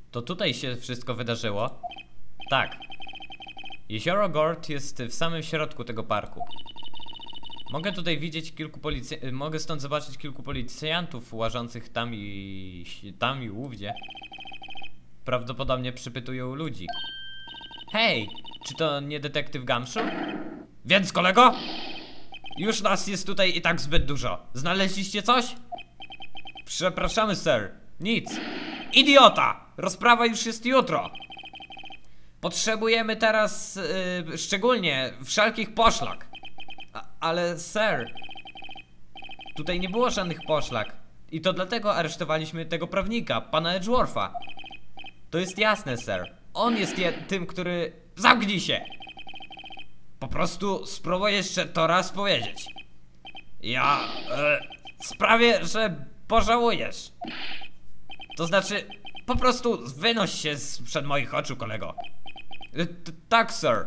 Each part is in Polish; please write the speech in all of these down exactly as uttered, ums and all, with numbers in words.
To tutaj się wszystko wydarzyło? Tak. Jezioro Gord jest w samym środku tego parku. Mogę tutaj widzieć kilku policjantów, mogę stąd zobaczyć kilku policjantów łażących tam i... tam i ówdzie. Prawdopodobnie przypytują ludzi. Hej, czy to nie detektyw Gumshoe? Więc kolego? Już nas jest tutaj i tak zbyt dużo. Znaleźliście coś? Przepraszamy, sir. Nic. Idiota! Rozprawa już jest jutro. Potrzebujemy teraz yy, szczególnie wszelkich poszlak. A, ale sir, tutaj nie było żadnych poszlak. I to dlatego aresztowaliśmy tego prawnika, pana Edgewortha. To jest jasne, sir. On jest je, tym, który... Zamknij się! Po prostu spróbuję jeszcze to raz powiedzieć. Ja... E, sprawię, że pożałujesz. To znaczy... Po prostu wynoś się sprzed moich oczu, kolego. E, tak, sir.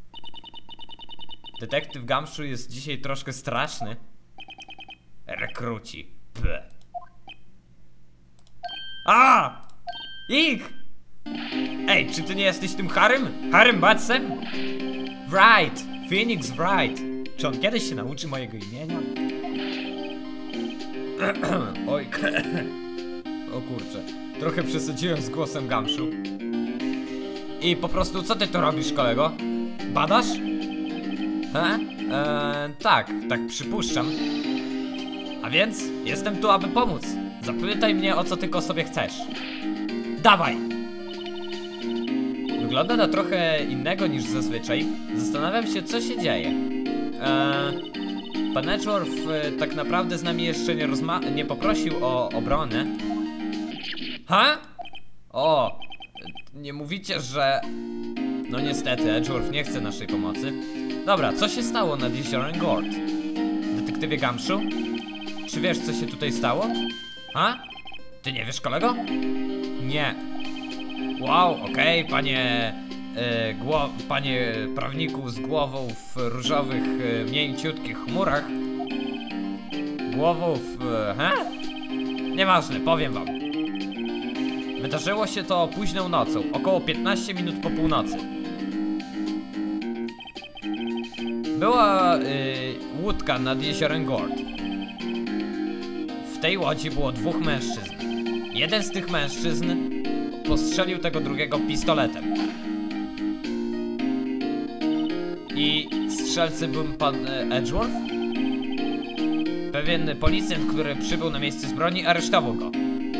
Detektyw Gumshoe jest dzisiaj troszkę straszny. Rekruci. P. A! Ich! Ej, czy ty nie jesteś tym Harrym? Harrym Battsem? Wright! Phoenix Wright! Czy on kiedyś się nauczy mojego imienia? Oj, o kurczę. Trochę przesadziłem z głosem Gumshoe. I po prostu, co ty tu robisz, kolego? Badasz? He? Eee, tak, tak przypuszczam. A więc, jestem tu, aby pomóc. Zapytaj mnie, o co tylko sobie chcesz. Dawaj! Wygląda na trochę innego niż zazwyczaj. Zastanawiam się, co się dzieje. Eee, pan Edgeworth e, tak naprawdę z nami jeszcze nie rozma... nie poprosił o obronę. Ha? O! Nie mówicie, że... No niestety, Edgeworth nie chce naszej pomocy. Dobra, co się stało nad jeziorem Gord? Detektywie Gumshoe? Czy wiesz, co się tutaj stało? A? Ty nie wiesz, kolego? Nie. Wow, okej, okay, panie... E, gło, panie prawniku z głową w różowych, e, mięciutkich chmurach. Głową w... E, he? Nieważne, powiem wam. Wydarzyło się to późną nocą, około piętnaście minut po północy. Była y, łódka nad jeziorem Gord. W tej łodzi było dwóch mężczyzn. Jeden z tych mężczyzn postrzelił tego drugiego pistoletem. I strzelcy był pan y, Edgeworth? Pewien policjant, który przybył na miejsce zbrodni, aresztował go.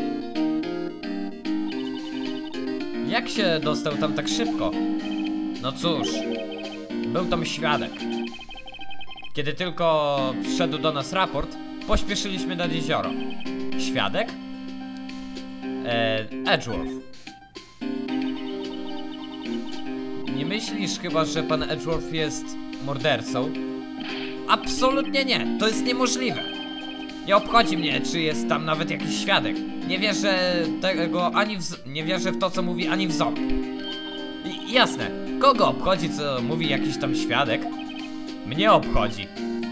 Jak się dostał tam tak szybko? No cóż, był tam świadek. Kiedy tylko przyszedł do nas raport, pośpieszyliśmy nad jezioro. Świadek? Eee, Edgeworth. Nie myślisz chyba, że pan Edgeworth jest mordercą? Absolutnie nie, to jest niemożliwe. Nie obchodzi mnie, czy jest tam nawet jakiś świadek. Nie wierzę tego ani w... nie wierzę w to, co mówi, ani w ząb. I, jasne, kogo obchodzi, co mówi jakiś tam świadek? Mnie obchodzi.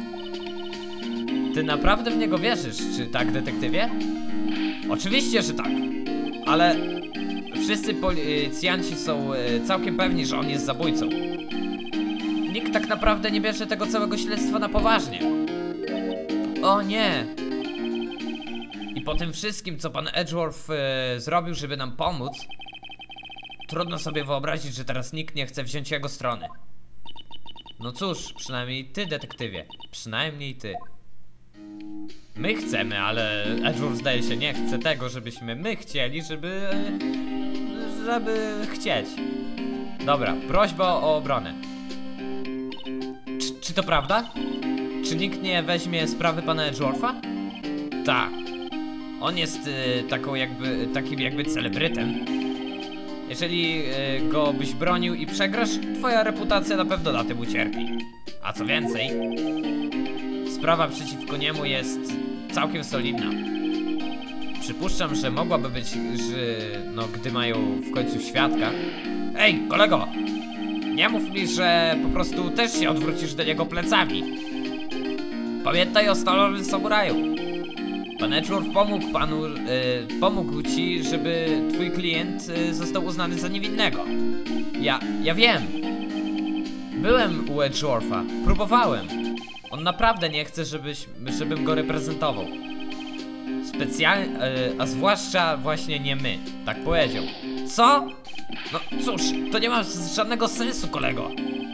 Ty naprawdę w niego wierzysz, czy tak, detektywie? Oczywiście, że tak. Ale wszyscy policjanci są całkiem pewni, że on jest zabójcą. Nikt tak naprawdę nie bierze tego całego śledztwa na poważnie. O nie. I po tym wszystkim, co pan Edgeworth e, zrobił, żeby nam pomóc, trudno sobie wyobrazić, że teraz nikt nie chce wziąć jego strony. No cóż, przynajmniej ty, detektywie. Przynajmniej ty. My chcemy, ale Edgeworth zdaje się nie chce tego, żebyśmy my chcieli, żeby... żeby chcieć. Dobra, prośba o obronę. Czy, czy to prawda? Czy nikt nie weźmie sprawy pana Edgewortha? Tak. On jest y, taką jakby, takim jakby celebrytem. Jeżeli y, go byś bronił i przegrasz, twoja reputacja na pewno na tym ucierpi. A co więcej, sprawa przeciwko niemu jest całkiem solidna. Przypuszczam, że mogłaby być, że no gdy mają w końcu świadka. Ej, kolego! Nie mów mi, że po prostu też się odwrócisz do niego plecami. Pamiętaj o stalowym samuraju. Pan Pan Edgeworth pomógł panu, y, pomógł ci, żeby twój klient y, został uznany za niewinnego. Ja, ja wiem. Byłem u Edgewortha, próbowałem. On naprawdę nie chce, żebyś, żebym go reprezentował. Specjalnie, y, a zwłaszcza właśnie nie my, tak powiedział. Co? No cóż, to nie ma żadnego sensu, kolego.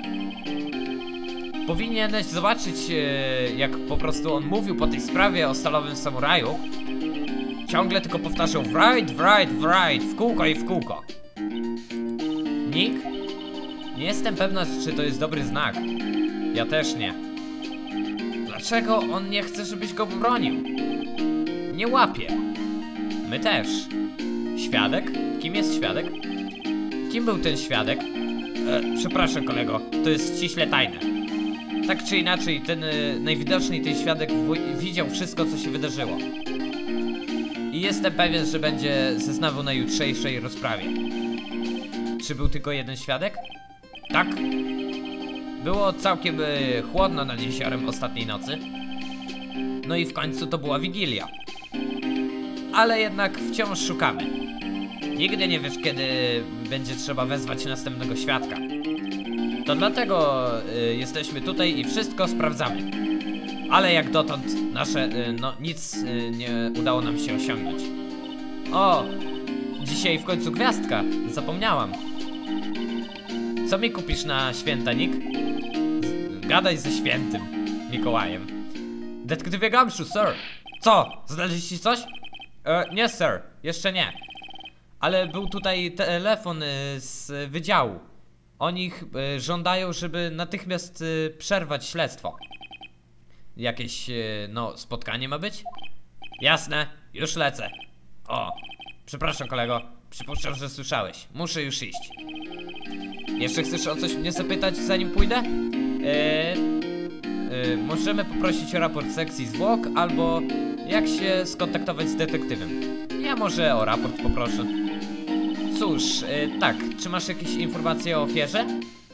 Powinieneś zobaczyć, e, jak po prostu on mówił po tej sprawie o stalowym samuraju. Ciągle tylko powtarzał wright, wright, wright, w kółko i w kółko. Nick? Nie jestem pewna, czy to jest dobry znak. Ja też nie. Dlaczego on nie chce, żebyś go bronił? Nie łapie. My też. Świadek? Kim jest świadek? Kim był ten świadek? E, przepraszam, kolego, to jest ściśle tajne. Tak czy inaczej, ten y, najwidoczniej ten świadek widział wszystko, co się wydarzyło. I jestem pewien, że będzie zeznawał na jutrzejszej rozprawie. Czy był tylko jeden świadek? Tak. Było całkiem y, chłodno nad jeziorem ostatniej nocy. No i w końcu to była Wigilia. Ale jednak wciąż szukamy. Nigdy nie wiesz, kiedy będzie trzeba wezwać następnego świadka. To dlatego y, jesteśmy tutaj i wszystko sprawdzamy. Ale jak dotąd nasze, y, no nic y, nie udało nam się osiągnąć. O, dzisiaj w końcu gwiazdka, zapomniałam. Co mi kupisz na święta, Nick? Z, gadaj ze świętym Mikołajem. Detektywie Gumshoe, sir. Co? Znaleźliście coś? E, nie, sir, jeszcze nie. Ale był tutaj telefon y, z wydziału. Oni y, żądają, żeby natychmiast y, przerwać śledztwo. Jakieś, y, no, spotkanie ma być? Jasne, już lecę. O, przepraszam, kolego. Przypuszczam, że słyszałeś. Muszę już iść. Jeszcze chcesz o coś mnie zapytać, zanim pójdę? Yy, yy, możemy poprosić o raport sekcji zwłok, albo jak się skontaktować z detektywem. Ja może o raport poproszę. Cóż, yy, tak, czy masz jakieś informacje o ofierze?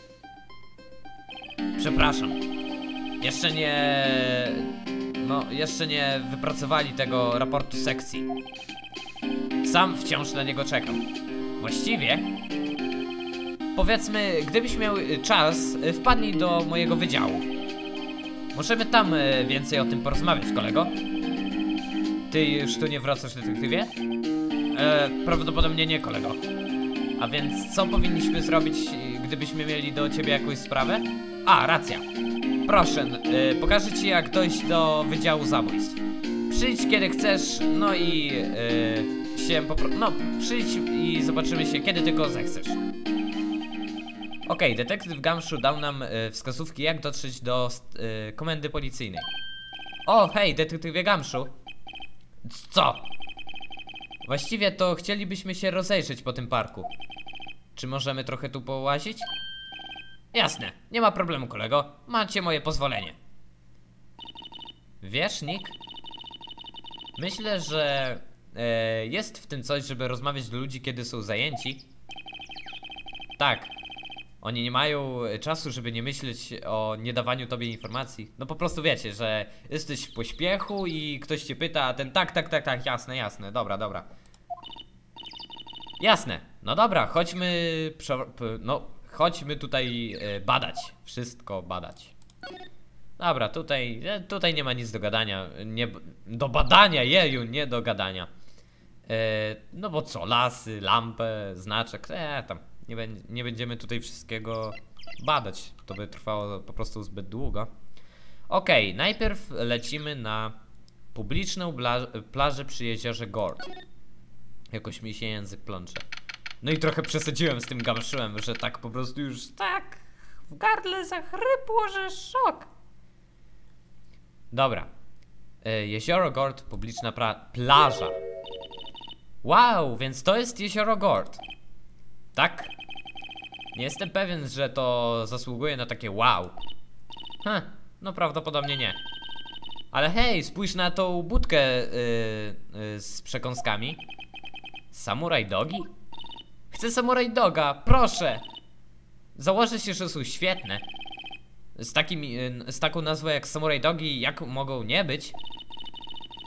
Przepraszam. Jeszcze nie... No, jeszcze nie wypracowali tego raportu sekcji. Sam wciąż na niego czekam. Właściwie... Powiedzmy, gdybyś miał czas, wpadnij do mojego wydziału. Możemy tam więcej o tym porozmawiać, kolego. Ty już tu nie wracasz, detektywie? E, prawdopodobnie nie, kolego. A więc co powinniśmy zrobić, gdybyśmy mieli do ciebie jakąś sprawę? A, racja. Proszę, e, pokażę ci, jak dojść do Wydziału Zabójstw. Przyjdź kiedy chcesz, no i e, się popro... No, przyjdź i zobaczymy się, kiedy tylko zechcesz. Okej, okay, detektyw Gumshoe dał nam e, wskazówki, jak dotrzeć do e, komendy policyjnej. O, hej, detektywie Gumshoe. Co? Właściwie to chcielibyśmy się rozejrzeć po tym parku. Czy możemy trochę tu połazić? Jasne, nie ma problemu, kolego. Macie moje pozwolenie. Wiesz, Nick? Myślę, że e, jest w tym coś, żeby rozmawiać do ludzi, kiedy są zajęci. Tak. Oni nie mają czasu, żeby nie myśleć o niedawaniu tobie informacji. No po prostu wiecie, że jesteś w pośpiechu i ktoś cię pyta, a ten tak, tak, tak, tak, jasne, jasne, dobra, dobra. Jasne, no dobra, chodźmy, no chodźmy tutaj badać, wszystko badać. Dobra, tutaj, tutaj nie ma nic do gadania, nie, do badania, jeju, nie do gadania. E, no bo co, lasy, lampę, znaczek, e, tam. Nie, nie będziemy tutaj wszystkiego badać. To by trwało po prostu zbyt długo. Okej, okay, najpierw lecimy na publiczną plażę przy jeziorze Gord. Jakoś mi się język plącze. No i trochę przesadziłem z tym Gumshoe'em, że tak po prostu już tak w gardle zachrypło, że szok. Dobra. E, jezioro Gord, publiczna plaża. Wow, więc to jest jezioro Gord. Tak? Nie jestem pewien, że to zasługuje na takie wow. Hm, no prawdopodobnie nie. Ale hej, spójrz na tą budkę yy, yy, z przekąskami. Samuraj dogi? Chcę samuraj doga, proszę! Założę się, że są świetne. Z, takim, yy, z taką nazwą jak samuraj dogi, jak mogą nie być?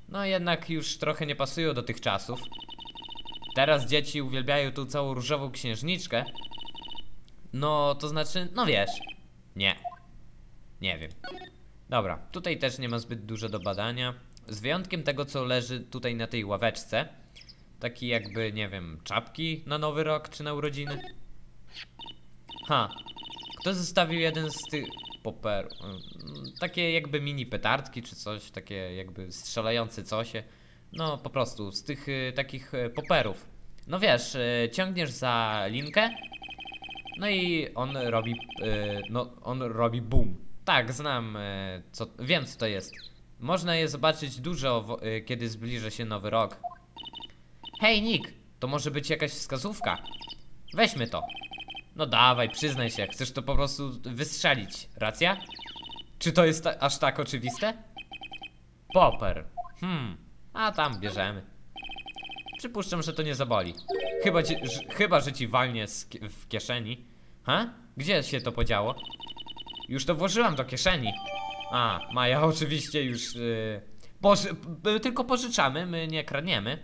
No jednak już trochę nie pasują do tych czasów. Teraz dzieci uwielbiają tą całą różową księżniczkę. No, to znaczy, no wiesz. Nie. Nie wiem. Dobra, tutaj też nie ma zbyt dużo do badania. Z wyjątkiem tego, co leży tutaj na tej ławeczce. Taki jakby, nie wiem, czapki na nowy rok czy na urodziny. Ha. Kto zostawił jeden z tych poper... Takie jakby mini petardki czy coś, takie jakby strzelające cosie. No po prostu z tych y, takich y, poperów. No wiesz, y, ciągniesz za linkę. No i on robi, y, no on robi boom. Tak, znam, y, co, wiem co to jest. Można je zobaczyć dużo, y, kiedy zbliża się nowy rok. Hej Nick, to może być jakaś wskazówka. Weźmy to. No dawaj, przyznaj się, chcesz to po prostu wystrzelić, racja? Czy to jest ta, aż tak oczywiste? Popper. Hmm, a tam bierzemy. Przypuszczam, że to nie zaboli. Chyba, ci, ż, chyba że ci walnie z, w kieszeni. Ha? Gdzie się to podziało? Już to włożyłam do kieszeni. A, Maja oczywiście już... Yy, poży tylko pożyczamy, my nie kradniemy.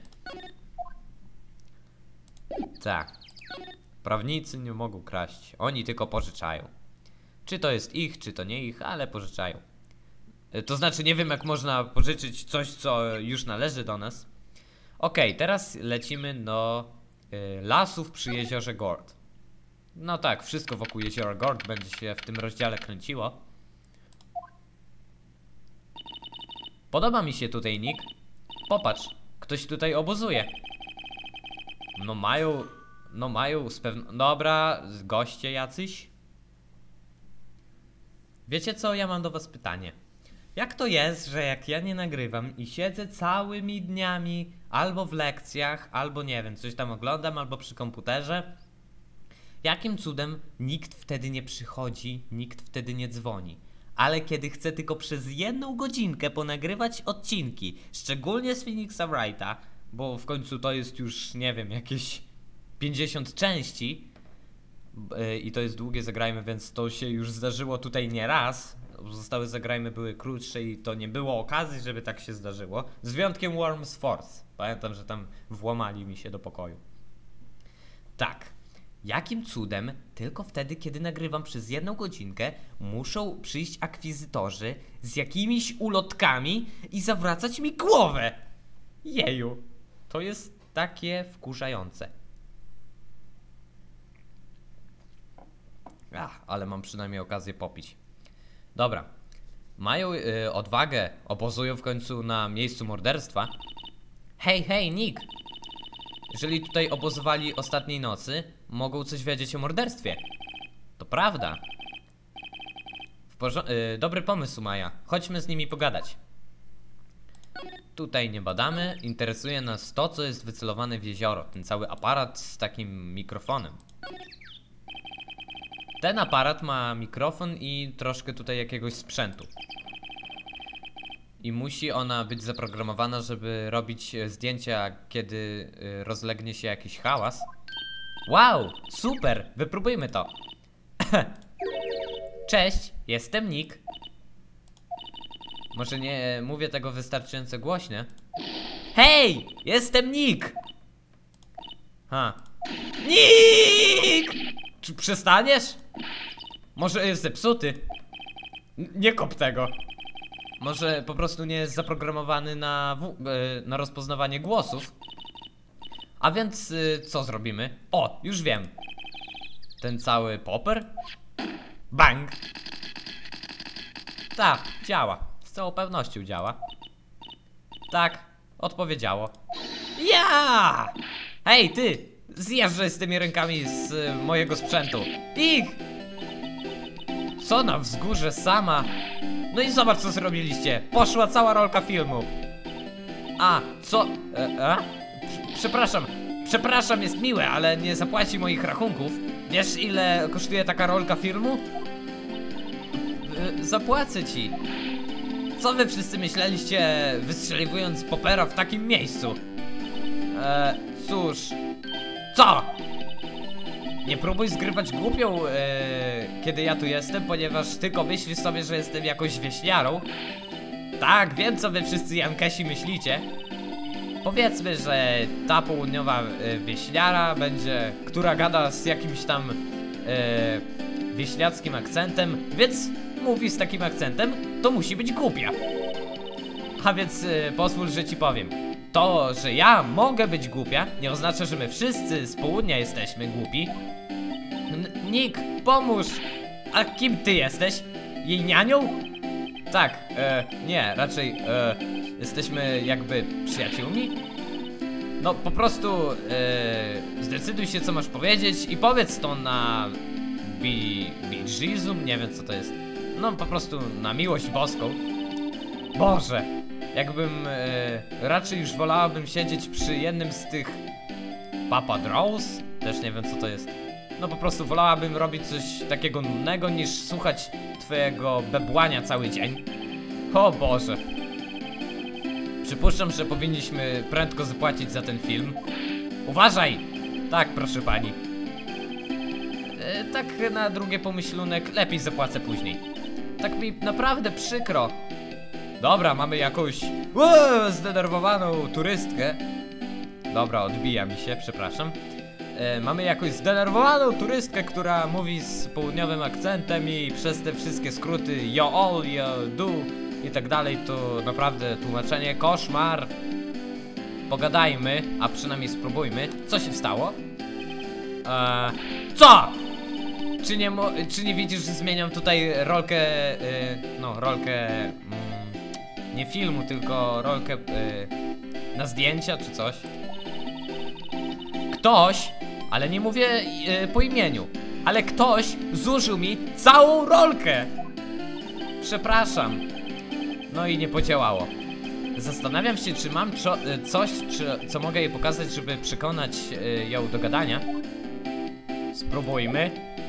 Tak. Prawnicy nie mogą kraść, oni tylko pożyczają. Czy to jest ich, czy to nie ich, ale pożyczają. To znaczy nie wiem jak można pożyczyć coś, co już należy do nas. Okej, okay, teraz lecimy do y, lasów przy jeziorze Gord. No tak, wszystko wokół jeziora Gord będzie się w tym rozdziale kręciło. Podoba mi się tutaj Nick. Popatrz, ktoś tutaj obozuje. No mają... No mają z pewno... Dobra, goście jacyś. Wiecie co, ja mam do was pytanie. Jak to jest, że jak ja nie nagrywam i siedzę całymi dniami albo w lekcjach, albo nie wiem, coś tam oglądam, albo przy komputerze, jakim cudem nikt wtedy nie przychodzi, nikt wtedy nie dzwoni? Ale kiedy chcę tylko przez jedną godzinkę ponagrywać odcinki, szczególnie z Phoenixa Wrighta, bo w końcu to jest już, nie wiem, jakieś pięćdziesiąt części yy, i to jest długie zagrajmy, więc to się już zdarzyło tutaj nie raz. Pozostałe zagrajmy były krótsze i to nie było okazji, żeby tak się zdarzyło. Z wyjątkiem Worms Force. Pamiętam, że tam włamali mi się do pokoju. Tak. Jakim cudem tylko wtedy, kiedy nagrywam przez jedną godzinkę, muszą przyjść akwizytorzy z jakimiś ulotkami i zawracać mi głowę? Jeju. To jest takie wkurzające. Ach, ale mam przynajmniej okazję popić. Dobra. Mają yy, odwagę, obozują w końcu na miejscu morderstwa. Hej, hej, Nick! Jeżeli tutaj obozowali ostatniej nocy, mogą coś wiedzieć o morderstwie. To prawda. W porzo- yy, dobry pomysł, Maja. Chodźmy z nimi pogadać. Tutaj nie badamy. Interesuje nas to, co jest wycelowane w jezioro. Ten cały aparat z takim mikrofonem. Ten aparat ma mikrofon i troszkę tutaj jakiegoś sprzętu. I musi ona być zaprogramowana, żeby robić zdjęcia, kiedy rozlegnie się jakiś hałas. Wow, super, wypróbujmy to. Cześć, jestem Nick. Może nie mówię tego wystarczająco głośno. Hej, jestem Nick. Ha. Nick! Czy przestaniesz? Może jest zepsuty? N nie kop tego. Może po prostu nie jest zaprogramowany na, w na rozpoznawanie głosów. A więc y co zrobimy? O, już wiem. Ten cały popper? Bang! Tak, działa. Z całą pewnością działa. Tak, odpowiedziało. Ja! Hej, ty! Zjeżdżaj z tymi rękami z y, mojego sprzętu. Ich! Co na wzgórze sama? No i zobacz co zrobiliście. Poszła cała rolka filmu. A, co? E, e? Przepraszam, przepraszam, jest miłe, ale nie zapłaci moich rachunków. Wiesz ile kosztuje taka rolka filmu? E, zapłacę ci. Co wy wszyscy myśleliście, wystrzeliwując Poppera w takim miejscu? E, cóż. Co? Nie próbuj zgrywać głupią, e, kiedy ja tu jestem, ponieważ tylko myślisz sobie, że jestem jakąś wieśniarą. Tak, wiem co wy wszyscy Jankesi myślicie. Powiedzmy, że ta południowa e, wieśniara będzie, która gada z jakimś tam e, wieśniackim akcentem, więc mówi z takim akcentem, to musi być głupia. A więc e, pozwól, że ci powiem. To, że ja mogę być głupia, nie oznacza, że my wszyscy z południa jesteśmy głupi. N Nick, pomóż! A kim ty jesteś? Jej nianią? Tak, e, nie, raczej e, jesteśmy jakby przyjaciółmi. No po prostu e, zdecyduj się co masz powiedzieć i powiedz to na bi, Bijizum, nie wiem co to jest. No po prostu na miłość boską. Boże, jakbym e, raczej już wolałabym siedzieć przy jednym z tych Papa Draws, też nie wiem co to jest. No po prostu wolałabym robić coś takiego nudnego niż słuchać twojego bebłania cały dzień. O Boże. Przypuszczam, że powinniśmy prędko zapłacić za ten film. Uważaj! Tak, proszę pani. E, tak na drugie pomyślunek, lepiej zapłacę później. Tak mi naprawdę przykro. Dobra, mamy jakąś Ło, zdenerwowaną turystkę. Dobra, odbija mi się, przepraszam. E, mamy jakąś zdenerwowaną turystkę, która mówi z południowym akcentem i przez te wszystkie skróty yo all, yo do i tak dalej, to naprawdę tłumaczenie koszmar. Pogadajmy, a przynajmniej spróbujmy. Co się stało? E, co? Czy nie, czy nie widzisz, że zmieniam tutaj rolkę, e, no rolkę, mm, nie filmu, tylko rolkę e, na zdjęcia czy coś? Ktoś, ale nie mówię e, po imieniu, ale ktoś zużył mi całą rolkę. Przepraszam. No i nie podziałało. Zastanawiam się, czy mam czo coś, czy, co mogę jej pokazać, żeby przekonać e, ją do gadania. Spróbujmy.